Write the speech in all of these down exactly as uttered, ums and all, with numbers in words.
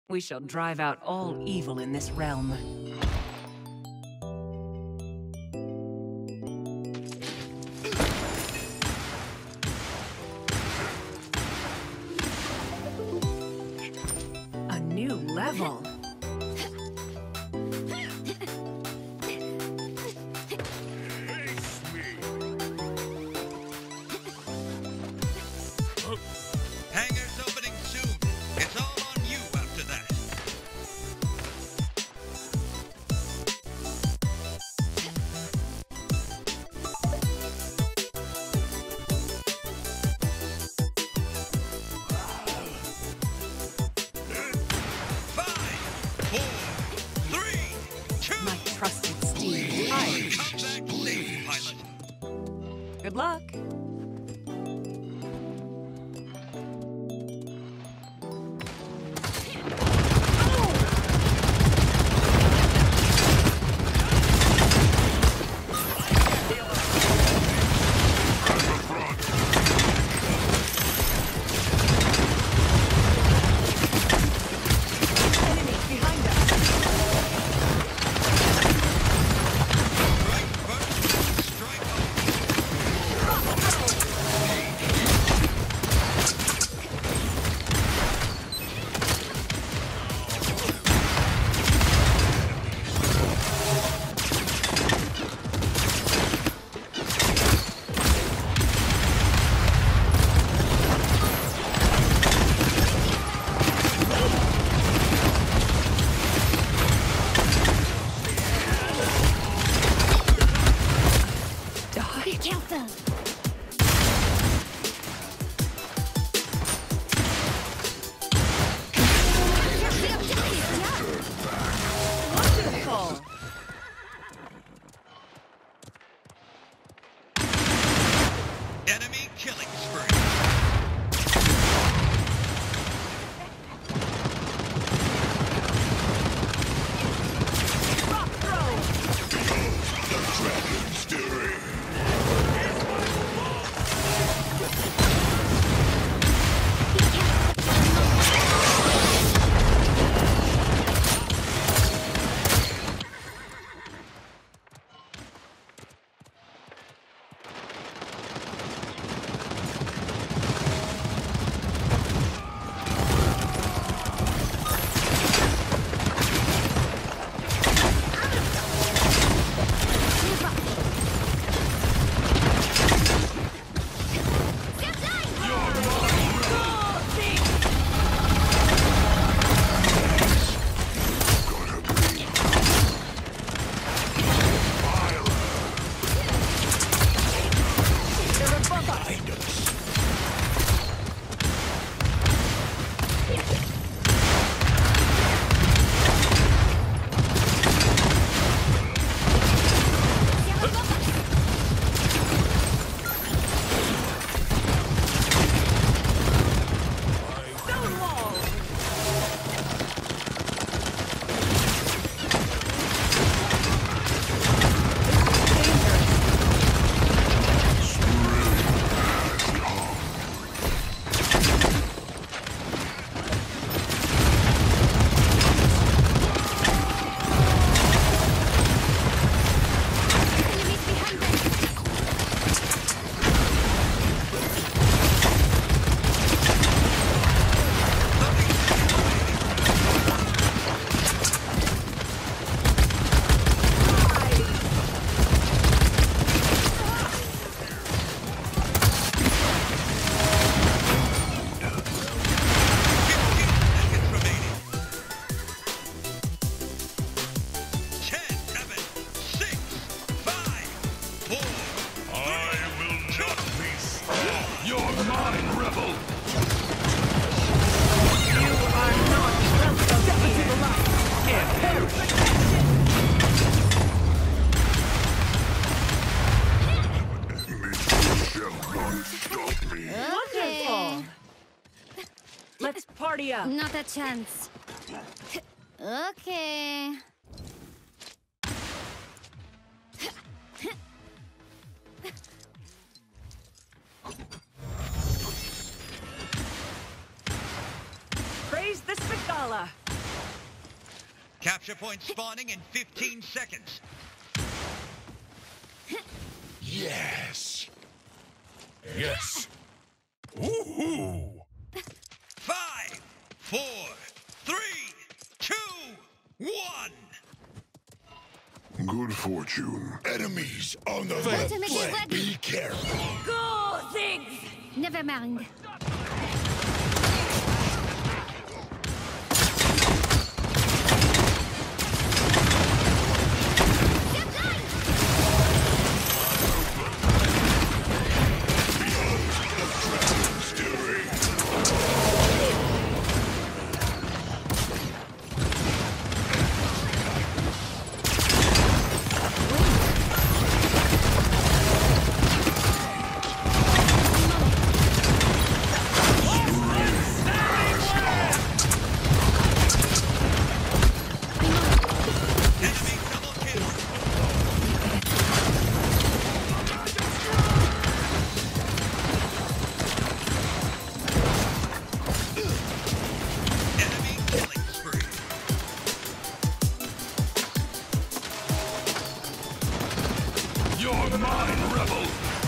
We shall drive out all evil in this realm. A new level. Hangar's opening soon. It's all on you after that. Five, four, three, two. My trusted steed. Hi. Come back safe, pilot. Good luck. Enemy killing spree. Rock throw. The dragon's doing. Let's party up. Not a chance. Okay. Praise the Spigala. Capture point spawning in fifteen seconds. Yes. Yes. Woohoo! Five, four, three, two, one. Good fortune. Enemies on the Let left him make it flank. ready. Be careful. Go things! Never mind. Enemy double kill. Enemy killing spree. You're mine, rebel.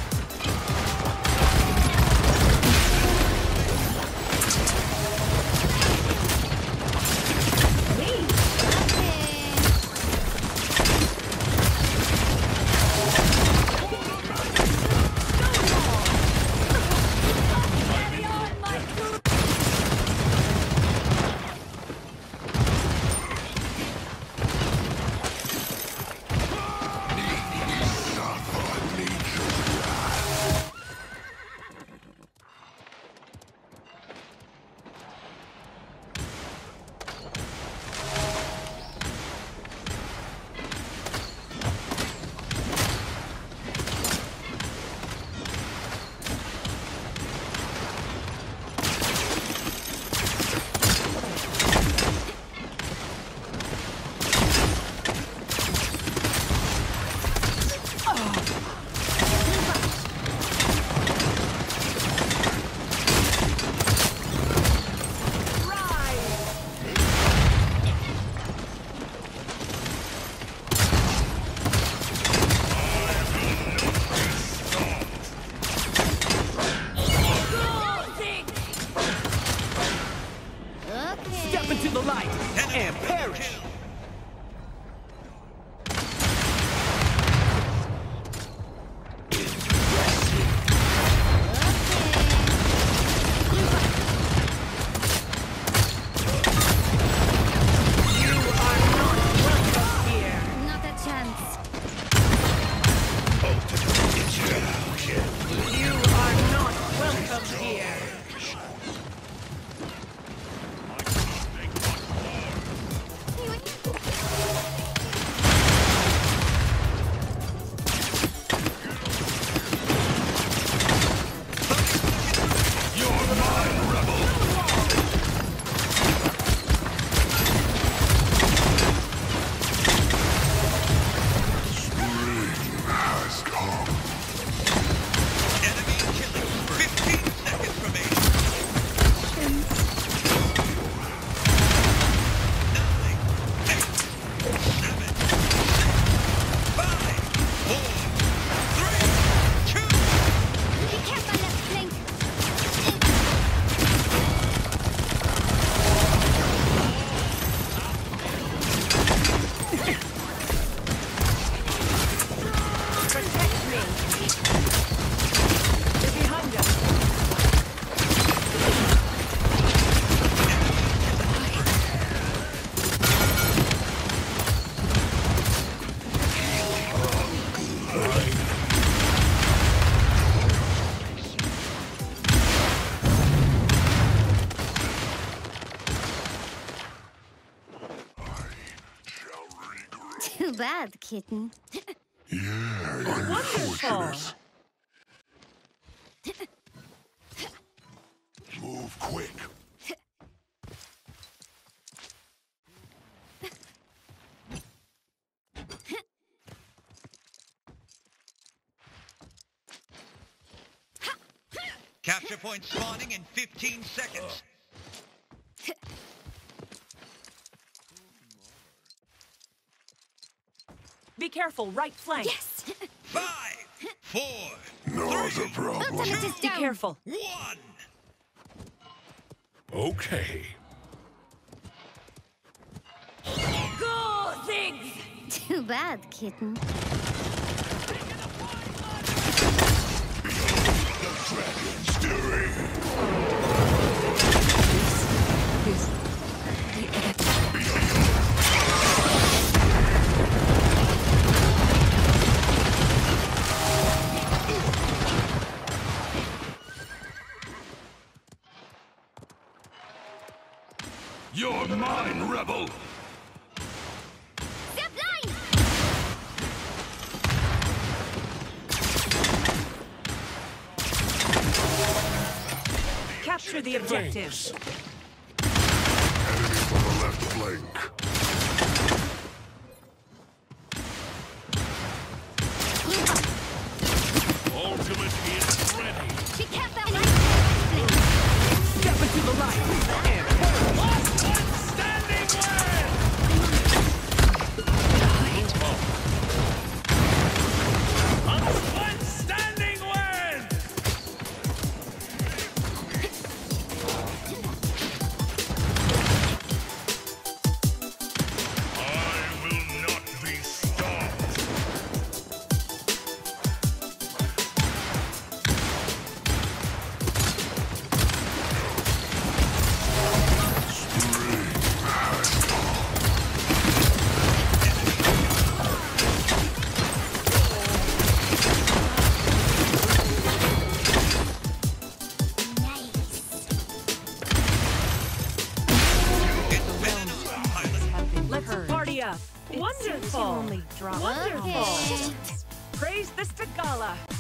Okay. Step into the light Enemy and double perish! kill. You are not welcome here! Not a chance. You are not welcome here! You're mine, rebel. Spring has come. Enemy killing spree. fifteen seconds remaining. Nine, eight, seven, six, five, four, three, two. Be careful, left flank. Protect me! They're behind us! Shall regret. Too bad, kitten. Yeah, Wonderful! unfortunate. Move quick. Capture point spawning in fifteen seconds. Be careful, right flank. Yes. Five, four, Not a problem. Ultimate is Be down. careful. one. Okay. Go things. Too bad, kitten. Dragon's doing. You're mine, rebel! Zip line! Capture the objective. Enemy from the left flank. Ultimate is ready. She kept that Step into the light. Standing word! One standing word! I will not be stopped. Let's party up. Wonderful. Wonderful. Okay. Praise the Stagala.